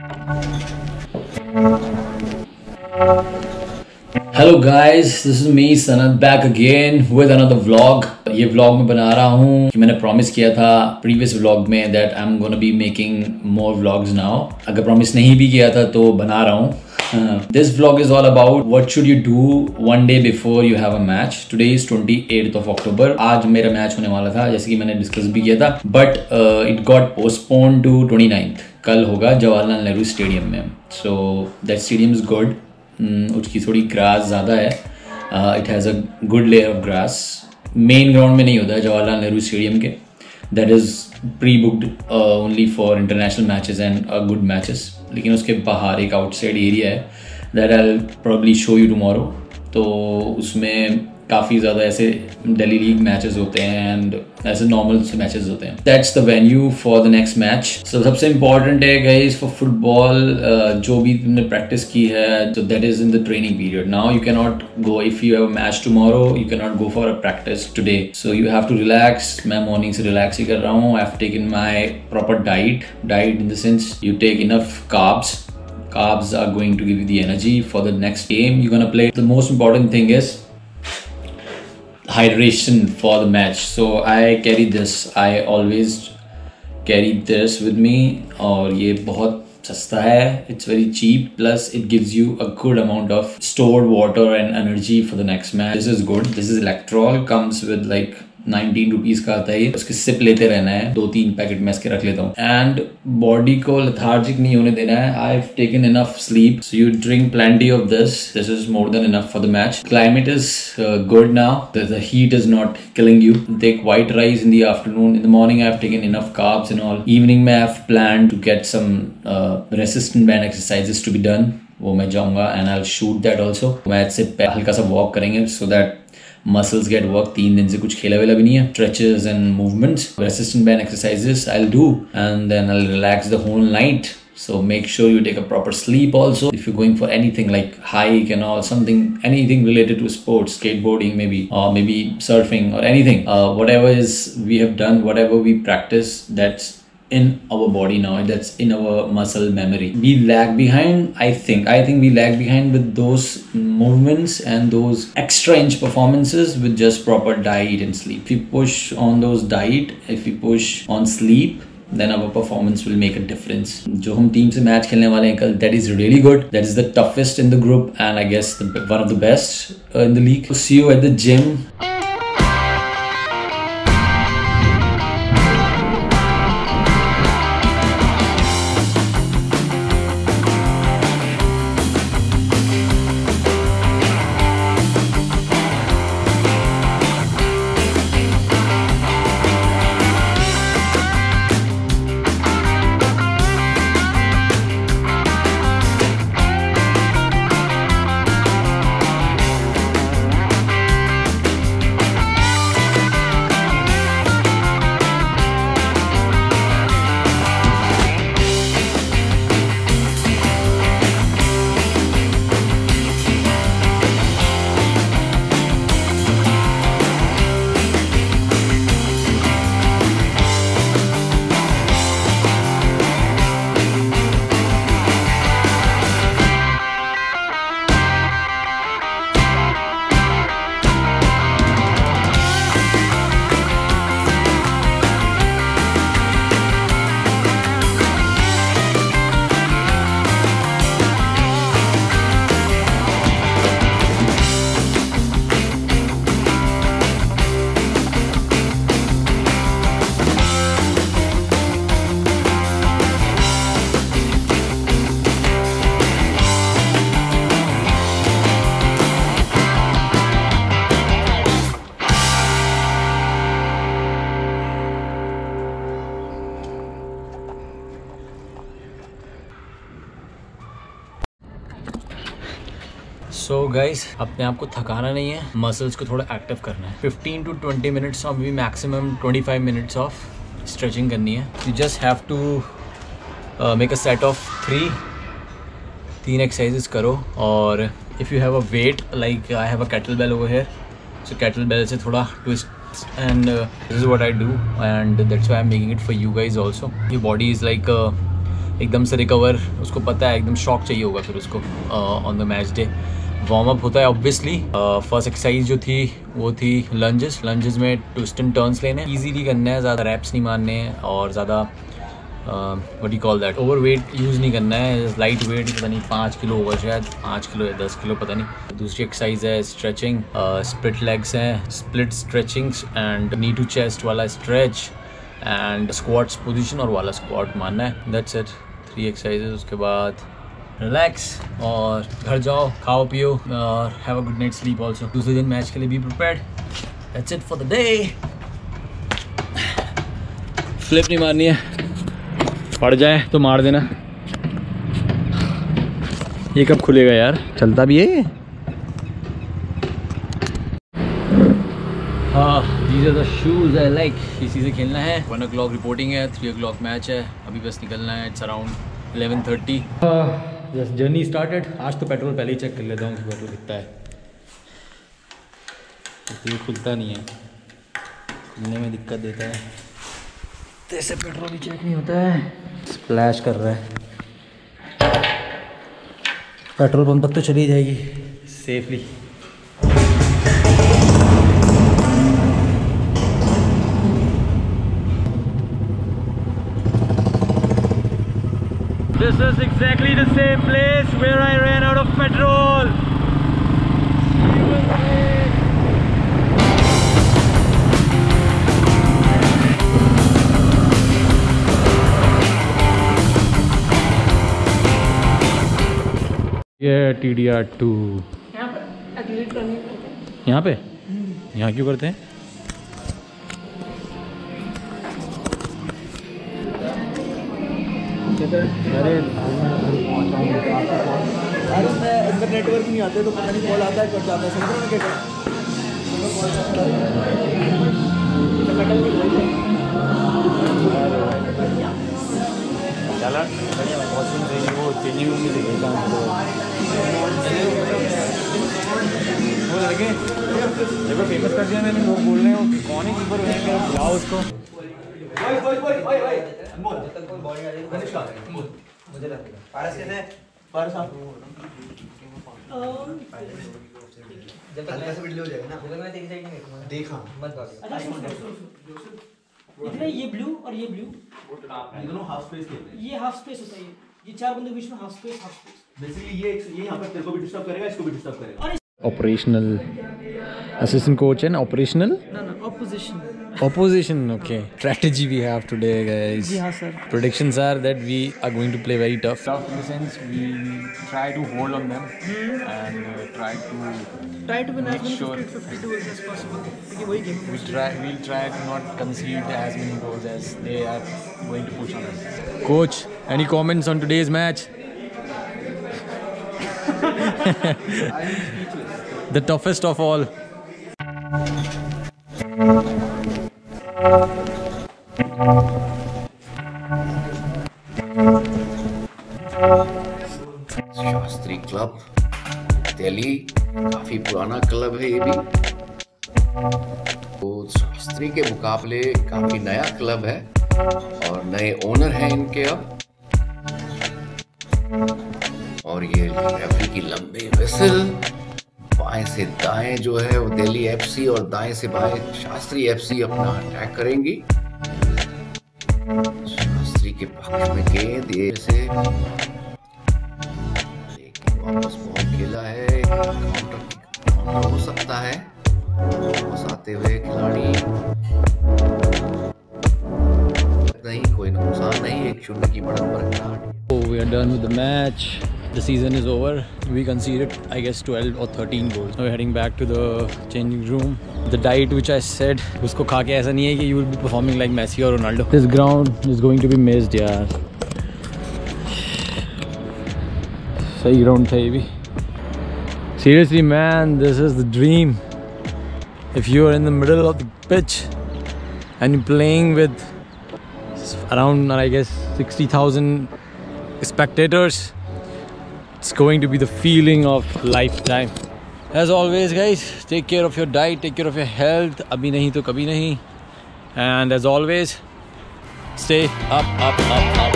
Hello guys, this is me Sanat back again with another vlog. ये vlog मैं बना रहा हूँ कि मैंने प्रॉमिस किया था प्रीवियस व्लॉग में that I am gonna be making more vlogs now. अगर प्रॉमिस नहीं भी किया था तो बना रहा हूँ। This vlog is all about what should you do one day before you have a match. Today is 28th of October। आज मेरा मैच होने वाला था जैसे कि मैंने डिस्कस भी किया था, but it got postpone to 29th। कल होगा जवाहरलाल नेहरू स्टेडियम में। So that stadium is good. उसकी थोड़ी ग्रास ज़्यादा है। It has a good layer of grass. Main ground में नहीं होता है जवाहरलाल नेहरू स्टेडियम के। That is pre booked only for international matches and good matches. लेकिन उसके बाहर एक आउटसाइड एरिया है that I will probably show you tomorrow. तो उसमें काफ़ी ज़्यादा ऐसे दिल्ली लीग मैचेस होते हैं एंड ऐसे नॉर्मल से मैचेस होते हैं। That's the venue for the next match. So सबसे इम्पॉर्टेंट है गाइस फॉर फुटबॉल, जो भी तुमने प्रैक्टिस की है तो that is in the training period. Now you can not go if you have a match tomorrow, you can not go for a practice today. So you have to relax. मैं morning से relax ही कर रहा हूँ। I have taken my proper diet in the sense you take enough carbs. Carbs are going to give you the energy for the next game you're gonna play. The most important thing is hydration for the match. So I carry this. I always carry this with me. और ये बहुत सस्ता है. It's very cheap. Plus it gives you a good amount of stored water and energy for the next match. This is good. This is Electrol. Comes with like 19 rupees का आता है। उसके SIP लेते रहना है। 2-3 पैकेट मैं इसके रख लेता हूँ एंड बॉडी को लेथार्जिक नहीं होने देना है। I have taken enough sleep, so you drink plenty of this is more than enough for the match. Climate is good now, the heat is not killing you. Take white rice in the afternoon. In the morning I have taken enough carbs and all. Evening में I have plan to get some resistant band exercises to be done. वो मैं जाऊंगा and I will shoot that also. Match से हल्का सा walk करेंगे so that muscles get work. 3 दिन से कुछ खेला वेला भी नहीं है। Stretches and movements, resistant band exercises I'll do and then I'll relax the whole night. So make sure you take a proper sleep also. If you're going for anything like hike and all, anything related to sports, skateboarding maybe, or maybe surfing or anything, whatever is we have done, whatever we practice, that's in our body now, that's in our muscle memory. We lag behind. I think we lag behind with those movements and those extra inch performances with just proper diet and sleep. If we push on those diet, if we push on sleep, then our performance will make a difference. जो हम team से match खेलने वाले हैं कल, that is really good. That is the toughest in the group and I guess one of the best in the league. See you at the gym. So guys, अपने आप को थकाना नहीं है, मसल्स को थोड़ा एक्टिव करना है। 15 to 20 मिनट्स और मैक्सिमम 25 मिनट्स ऑफ स्ट्रेचिंग करनी है। You just have to make a set of 3 exercises करो। और if you have a weight like I have a kettle bell over here, so kettle bell से थोड़ा twist and this is what I do and that's why I am making it for you guys also. Your body is like एकदम से recover, उसको पता है एकदम shock चाहिए होगा फिर उसको on the match day. Warm up होता है ऑब्वियसली। फर्स्ट एक्सरसाइज जो थी वो थी लंजेस में ट्विस्ट एंड टर्न्स लेने, इजीली करना है, ज़्यादा रैप्स नहीं मारने हैं और ज़्यादा what you call that over weight use नहीं करना है। लाइट वेट पता नहीं 5 किलो होगा शायद, 5 किलो या 10 किलो पता नहीं। दूसरी एक्सरसाइज है स्ट्रेचिंग, स्प्लिट लेग्स हैं, split stretchings and knee to chest वाला स्ट्रेच एंड स्क्वाट्स पोजीशन और वाला स्क्वाट मारना है। That's it, 3 exercises. उसके बाद रिलैक्स और घर जाओ, खाओ पियो और have a good night sleep also. दूसरे दिन मैच के लिए be prepared. That's it for the day. Flip नहीं मारनी है, पड़ जाए तो मार देना। ये कब खुलेगा यार, चलता भी है। हाँ, these are the shoes I like। इसी से खेलना है। 1 o'clock रिपोर्टिंग है, 3 o'clock मैच है, अभी बस निकलना है। It's around 11:30। Just journey started. आज तो पेट्रोल पहले ही चेक कर लेता हूँ कि पेट्रोल कितना है। ये खुलता नहीं है, खुलने में दिक्कत देता है, तो ऐसे पेट्रोल भी चेक नहीं होता है। स्प्लैश कर रहा है। पेट्रोल पंप तक तो चली जाएगी safely. This is exactly the same place where I ran out of petrol. ये TDR2 यहाँ पर एथलीट रनिंग करते हैं। यहाँ पे, यहाँ क्यों करते हैं? अरे इनका नेटवर्क नहीं आते तो पता नहीं कॉल आता है कट जाता है। समझ रहे हो चला वो चेंजिंग रूम में देखेगा वो लगे जब फेमस कर दिया मैंने। लोग बोल रहे हैं कौन ही कीपर बनेगा, बुलाओ उसको। मुझे लगता पारस कैसे पारस आप जब तक ऐसा वीडियो हो जाएगा ना, जब मैं तेरी साइड नहीं देखूंगा, देखा मत भाग। इतने ये ब्लू और ये ब्लू, ये दोनों हाफ स्पेस खेलते हैं। ये हाफ स्पेस होता है। ये 4 बंदे के बीच में हाफ स्पेस बेसिकली ये यहाँ पर तेरे को भी डिस्टर्ब करेगा, इसको भी डिस्टर्ब करेगा। और Operational assistant coach and operational opposition. Okay, strategy we have today, guys. जी हाँ sir. Predictions are that we are going to play very tough in the sense we try to hold on them and try to win as many sure 52 goals as possible, क्योंकि वही game है। we'll try to not concede as many goals as they are going to push on us. Coach, any comments on today's match? The toughest of all. Shastri club Delhi, काफी पुराना club है ये भी। तो शास्त्री के मुकाबले काफी नया क्लब है और नए ओनर हैं इनके अब। और ये रेफरी की लंबी विसल, बाएं से दाएं जो है वो दिल्ली एफसी और दाएं से बाएं शास्त्री एफसी अपना अटैक करेंगी। शास्त्री के पक्ष में गेंद ये से वापस बॉल खेला है, काउंटर हो सकता है। वापस आते हुए खिलाड़ी नहीं, कोई नुकसान नहीं, 1-0 की बढ़त पर खिलाड़ी। We are done with the match. The season is over. We conceded, I guess, 12 or 13 goals. Now we're heading back to the changing room. The diet which I said, उसको खा के ऐसा नहीं है कि you will be performing like Messi or Ronaldo. This ground is going to be missed, यार। सही ground था ये भी। Seriously, man, this is the dream. If you are in the middle of the pitch and you're playing with around, I guess, 60,000 spectators, it's going to be the feeling of lifetime. As always, guys, take care of your diet, take care of your health. Abhi nahi to kabhi nahi. And as always, stay up, up, up, up.